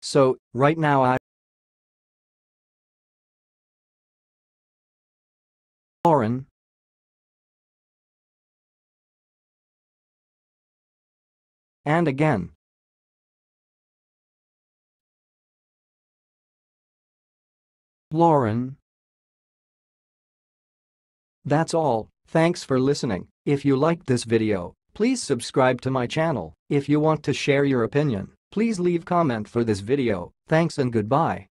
So, right now Loryn. And again. Loryn. That's all, thanks for listening. If you liked this video, please subscribe to my channel. If you want to share your opinion, please leave comment for this video. Thanks and goodbye.